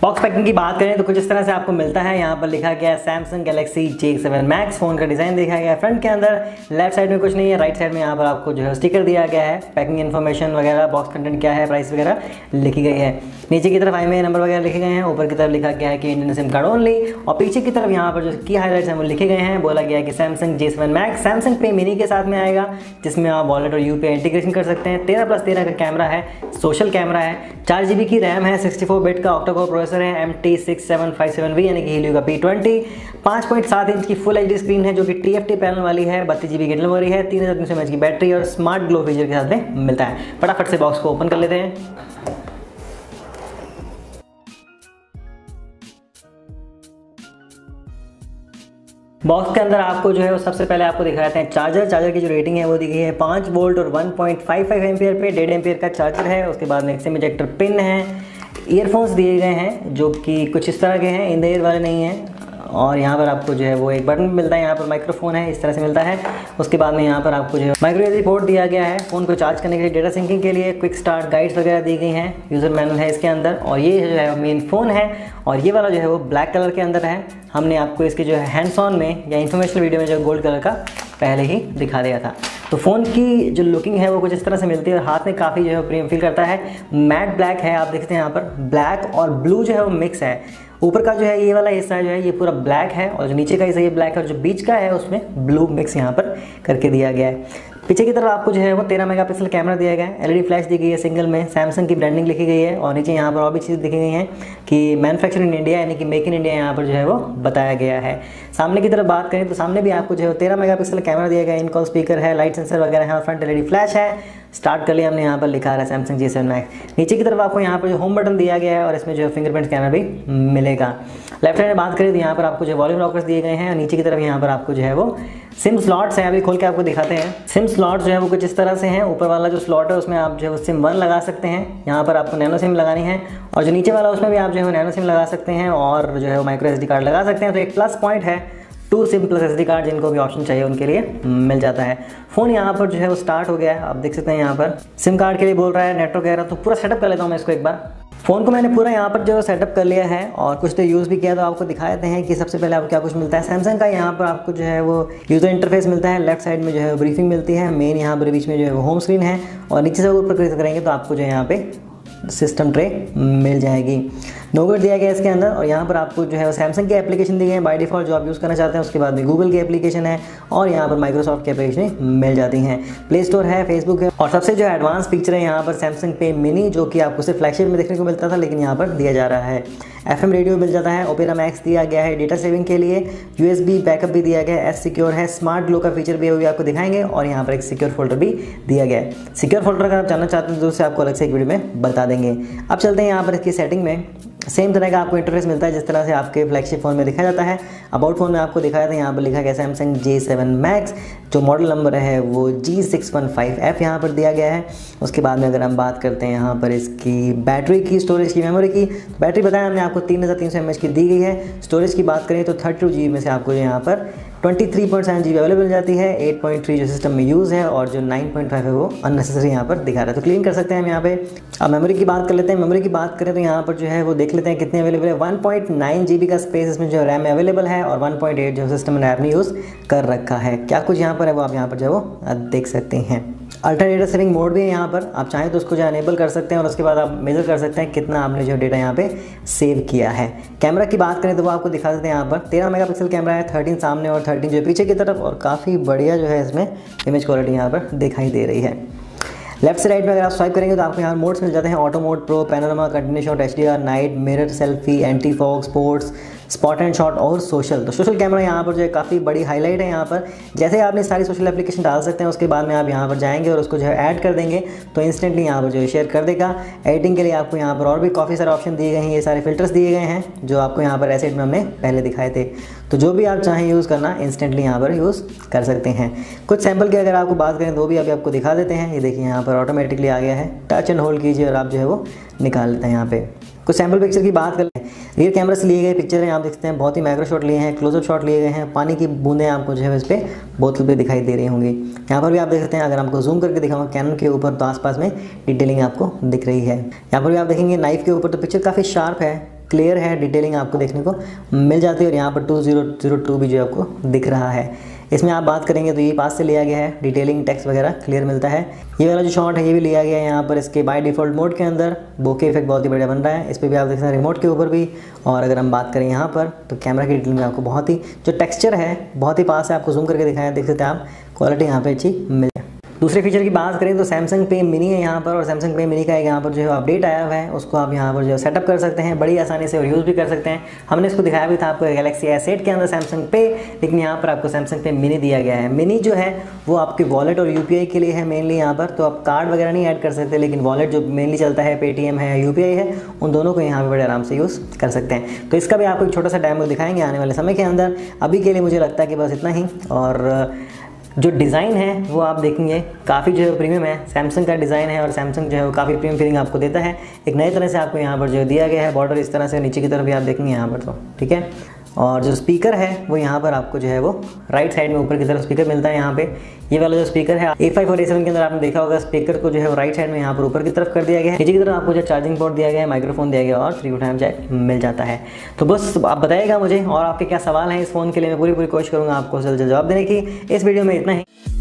Box packing की बात करें तो कुछ इस तरह से आपको मिलता है। यहाँ पर लिखा गया है Samsung Galaxy J7 max. Phone का डिज़ाइन देखा गया है फ्रंट के अंदर, लेफ्ट साइड में कुछ नहीं है, राइट साइड में यहाँ पर आपको जो है स्टिकर दिया गया है, पैकिंग इन्फॉर्मेशन वगैरह, बॉक्स कंटेंट क्या है, प्राइस वगैरह लिखी गई है। नीचे की तरफ IMEI नंबर वगैरह लिखे गए हैं, ऊपर की तरफ लिखा गया है कि इंडियन सिम कार्ड ओनली, और पीछे की तरफ यहाँ पर जो की हाईलाइट्स हैं वो लिखे गए हैं। बोला गया है कि Samsung J7 max Samsung pay mini के साथ में आएगा, जिसमें आप वॉलेट और UPI इंटीग्रेशन कर सकते हैं। 13+13 का कैमरा है, सोशल कैमरा है, 4GB की रैम है, 64 बिट का ऑक्टा-कोर प्रोसेसर है, MT6757V यानी कि हीलियो का P20, 5.7 इंच की फुल HD स्क्रीन है जो कि TFT पैनल वाली है, 32GB की मेमोरी है, 3300 mAh की बैटरी और स्मार्ट ग्लो फीचर के साथ में मिलता है। फटाफट से बॉक्स को ओपन कर लेते हैं। बॉक्स के अंदर आपको जो है वो सबसे पहले आपको दिखाते हैं चार्जर की जो रेटिंग है वो दी गई है 5 वोल्ट और 1.55 एम्पियर पे, 1.5 एम्पियर का चार्जर है। उसके बाद में सिम इजेक्टर पिन है, ईयरफोन्स दिए गए हैं जो कि कुछ इस तरह के हैं, इन द ईयर वाले नहीं हैं, और यहाँ पर आपको जो है वो एक बटन मिलता है, यहाँ पर माइक्रोफोन है, इस तरह से मिलता है। उसके बाद में यहाँ पर आपको जो है माइक्रो USB पोर्ट दिया गया है, फ़ोन को चार्ज करने के लिए, डेटा सिंकिंग के लिए, क्विक स्टार्ट गाइड्स वगैरह दी गई हैं, यूज़र मैनुअल है इसके अंदर, और ये जो है मेन फ़ोन है, और ये वाला जो है वो ब्लैक कलर के अंदर है। हमने आपको इसके जो है हैंड्स ऑन में या इन्फॉर्मेशनल वीडियो में जो गोल्ड कलर का पहले ही दिखा दिया था। तो फ़ोन की जो लुकिंग है वो कुछ इस तरह से मिलती है, और हाथ में काफ़ी जो है प्रीमियम फील करता है। मैट ब्लैक है, आप देखते हैं यहाँ पर ब्लैक और ब्लू जो है वो मिक्स है। ऊपर का जो है ये वाला हिस्सा जो है ये पूरा ब्लैक है, और जो नीचे का हिस्सा ये ब्लैक है, और जो बीच का है उसमें ब्लू मिक्स यहाँ पर करके दिया गया है। पीछे की तरफ आपको जो है वो 13 मेगापिक्सल कैमरा दिया गया है, LED फ्लैश दी गई है सिंगल में, सैमसंग की ब्रांडिंग लिखी गई है, और नीचे यहाँ पर और भी चीज़ लिखी गई हैं कि मैन्युफैक्चर इन इंडिया यानी कि मेक इन इंडिया यहाँ पर जो है वो बताया गया है। सामने की तरफ बात करें तो सामने भी आपको जो है 13 मेगापिक्सल कैमरा दिया गया है, इनकॉल स्पीकर है, लाइट सेंसर वगैरह है, और फ्रंट LED फ्लैश है। स्टार्ट कर लिया हमने, यहाँ पर लिखा रहा है सैमसंग J7 मैक्स। नीचे की तरफ आपको यहाँ पर जो होम बटन दिया गया है, और इसमें जो है फिंगरप्रिंट स्कैनर भी मिलेगा। लेफ्ट साइड में बात करें तो यहाँ पर आपको जो वॉल्यूम लॉकर्स दिए गए हैं, और नीचे की तरफ यहाँ पर आपको जो है वो सिम स्लॉट्स हैं। अभी खोल के आपको दिखाते हैं। सिम स्लॉट जो है वो कुछ इस तरह से हैं। ऊपर वाला जो स्लॉट है उसमें आप जो है वो सिम 1 लगा सकते हैं, यहाँ पर आपको नैनो सिम लगानी है, और जो नीचे वाला उसमें भी आप जो है नैनो सिम लगा सकते हैं, और जो है वो माइक्रो SD कार्ड लगा सकते हैं। तो एक प्लस पॉइंट है, 2 सिम प्लस SD कार्ड जिनको भी ऑप्शन चाहिए उनके लिए मिल जाता है। फ़ोन यहाँ पर जो है वो स्टार्ट हो गया है, आप देख सकते हैं यहाँ पर सिम कार्ड के लिए बोल रहा है, नेटवर्क वगैरह। तो पूरा सेटअप कर लेता हूँ मैं इसको एक बार। फ़ोन को मैंने पूरा यहाँ पर जो सेटअप कर लिया है, और कुछ तो यूज़ भी किया, तो आपको दिखा देते हैं कि सबसे पहले आपको क्या कुछ मिलता है। सैमसंग का यहाँ पर आपको जो है वो यूज़र इंटरफेस मिलता है, लेफ्ट साइड में जो है ब्रीफिंग मिलती है, मेन यहाँ पर बीच में जो है वो होम स्क्रीन है, और नीचे से ऊपर क्लिक करेंगे तो आपको जो है यहाँ पे सिस्टम ट्रे मिल जाएगी। नोगेट दिया गया है इसके अंदर, और यहाँ पर आपको जो है सैमसंग की एप्लीकेशन दी गई है बाय डिफ़ॉल्ट जो आप यूज़ करना चाहते हैं। उसके बाद में गूगल की एप्लीकेशन है, और यहाँ पर माइक्रोसॉफ्ट की एप्लीकेशन मिल जाती हैं। प्ले स्टोर है, फेसबुक है, और सबसे जो एडवांस फीचर है यहाँ पर सैमसंग पे मिनी, जो कि आपको सिर्फ फ्लैगशिप में देखने को मिलता था, लेकिन यहाँ पर दिया जा रहा है। FM रेडियो मिल जाता है, ओपेरा मैक्स दिया गया है डेटा सेविंग के लिए, USB बैकअप भी दिया गया है, S सिक्योर है, स्मार्ट ग्लो का फीचर भी है, वो भी आपको दिखाएंगे, और यहाँ पर एक सिक्योर फोल्डर भी दिया गया है। सिक्योर फोल्डर अगर आप जानना चाहते हैं तो उससे आपको अलग से एक वीडियो में बता देंगे। अब चलते हैं यहाँ पर इसकी सेटिंग में। सेम तरह का आपको इंटरफेस मिलता है जिस तरह से आपके फ्लैगशिप फ़ोन में दिखाया जाता है। अबाउट फ़ोन में आपको दिखाया था, यहाँ पर लिखा गया सैमसंग J7 मैक्स, जो मॉडल नंबर है वो G615F यहाँ पर दिया गया है। उसके बाद में अगर हम बात करते हैं यहाँ पर इसकी बैटरी की, स्टोरेज की, मेमोरी की, बैटरी बताया हमने आपको 3300 mAh की दी गई है। स्टोरेज की बात करें तो 32GB में से आपको यहाँ पर 23.7GB अवेलेबल मिल जाती है। 8.3 जो सिस्टम में यूज़ है, और जो 9.5 है वो अननेसेसरी यहाँ पर दिखा रहा है, तो क्लीन कर सकते हैं हम यहाँ पे। अब मेमोरी की बात कर लेते हैं। मेमोरी की बात करें तो यहाँ पर जो है वो देख लेते हैं कितने अवेलेबल है। 1.9GB का स्पेस इसमें जो रैम अवेलेबल है, और 1.8 जो सिस्टम ने आपने यूज़ कर रखा है। क्या कुछ यहाँ पर है वो आप यहाँ पर जो है वो देख सकते हैं। अल्ट्रा डेटा सेविंग मोड भी है यहाँ पर, आप चाहें तो उसको जो अनेबल कर सकते हैं, और उसके बाद आप मेजर कर सकते हैं कितना आपने जो डेटा यहाँ पे सेव किया है। कैमरा की बात करें तो वो आपको दिखा देते हैं यहाँ पर 13 मेगापिक्सल कैमरा है, 13 सामने और 13 जो पीछे की तरफ, और काफ़ी बढ़िया जो है इसमें इमेज क्वालिटी यहाँ पर दिखाई दे रही है। लेफ्ट से राइट में अगर आप स्वाइप करेंगे तो आपको यहाँ मोड्स मिल जाते हैं, auto mode, pro, panorama, continuous shot, HDR, night, mirror, selfie, anti fog, sports, spot and shot और सोशल। तो सोशल कैमरा यहाँ पर जो है काफ़ी बड़ी हाईलाइट है। यहाँ पर जैसे आपने सारी सोशल एप्लीकेशन डाल सकते हैं, उसके बाद में आप यहाँ पर जाएंगे और उसको जो है ऐड कर देंगे तो इंस्टेंटली यहाँ पर जो है शेयर कर देगा। एडिटिंग के लिए आपको यहाँ पर और भी काफ़ी सारे ऑप्शन दिए गए हैं, ये सारे फिल्टर्स दिए गए हैं जो आपको यहाँ पर एसेट में हमने पहले दिखाए थे। तो जो भी आप चाहें यूज़ करना इंस्टेंटली यहाँ पर यूज़ कर सकते हैं। कुछ सैंपल की अगर आपको बात करें तो भी अभी आपको दिखा देते हैं। ये देखिए यहाँ पर ऑटोमेटिकली आ गया है, टच एंड होल्ड कीजिए और आप जो है वो निकाल लेते हैं। यहाँ पे कुछ सैंपल पिक्चर की बात कर लें। रियर कैमरा से लिए गए पिक्चर हैं, आप देखते हैं बहुत ही माइक्रो शॉट लिए हैं, क्लोजअप शॉट लिए गए हैं, पानी की बूंदें आपको जो है इस पर बोतल पे दिखाई दे रही होंगी। यहाँ पर भी आप देख सकते हैं, अगर आपको जूम करके दिखाऊंगा कैनन के ऊपर तो आसपास में डिटेलिंग आपको दिख रही है। यहाँ पर भी आप देखेंगे नाइफ के ऊपर तो पिक्चर काफ़ी शार्प है, क्लियर है, डिटेलिंग आपको देखने को मिल जाती है। और यहाँ पर 2002 भी जो आपको दिख रहा है। इसमें आप बात करेंगे तो ये पास से लिया गया है, डिटेलिंग टेक्स्ट वगैरह क्लियर मिलता है। ये वाला जो शॉट है ये भी लिया गया है यहाँ पर इसके बाय डिफ़ॉल्ट मोड के अंदर। बोके इफेक्ट बहुत ही बढ़िया बन रहा है, इस पर भी आप देख सकते हैं रिमोट के ऊपर भी। और अगर हम बात करें यहाँ पर तो कैमरा की डिटेलिंग में आपको बहुत ही जो टेक्सचर है बहुत ही पास से आपको जूम करके दिखाया, देख सकते हैं आप, क्वालिटी यहाँ पे अच्छी मिल जाए। दूसरे फीचर की बात करें तो सैमसंग पे मिनी है यहाँ पर, और सैमसंग पे मिनी का एक यहाँ पर जो है अपडेट आया हुआ है, उसको आप यहाँ पर जो है सेटअप कर सकते हैं बड़ी आसानी से और यूज़ भी कर सकते हैं। हमने इसको दिखाया भी था आपको गैलेक्सी S8 के अंदर सैमसंग पे, लेकिन यहाँ पर आपको सैमसंग पे मिनी दिया गया है। मिनी जो है वो आपकी वॉलेट और UPI के लिए है मेनली यहाँ पर, तो आप कार्ड वगैरह नहीं ऐड कर सकते, लेकिन वॉलेट जो मेनली चलता है पेटीएम है या UPI है, उन दोनों को यहाँ पर बड़े आराम से यूज़ कर सकते हैं। तो इसका भी आपको एक छोटा सा डेमो दिखाएंगे आने वाले समय के अंदर। अभी के लिए मुझे लगता है कि बस इतना ही। और जो डिज़ाइन है वो आप देखेंगे काफ़ी जो है प्रीमियम है, सैमसंग का डिज़ाइन है और सैमसंग जो है वो काफ़ी प्रीमियम फीलिंग आपको देता है। एक नई तरह से आपको यहाँ पर जो दिया गया है बॉर्डर इस तरह से, नीचे की तरफ भी आप देखेंगे यहाँ पर, तो ठीक है। और जो स्पीकर है वो यहाँ पर आपको जो है वो राइट साइड में ऊपर की तरफ स्पीकर मिलता है यहाँ पे। ये वाला जो स्पीकर है A5 और A7 के अंदर आपने देखा होगा, स्पीकर को जो है वो राइट साइड में यहाँ पर ऊपर की तरफ कर दिया गया है। नीचे की तरफ आपको जो चार्जिंग पोर्ट दिया गया है, माइक्रोफोन दिया गया और 3 टाइम जैक मिल जाता है। तो बस आप बताइएगा मुझे और आपके क्या सवाल हैं इस फ़ोन के लिए, मैं पूरी कोशिश करूँगा आपको जल्द जवाब देने की। इस वीडियो में इतना ही।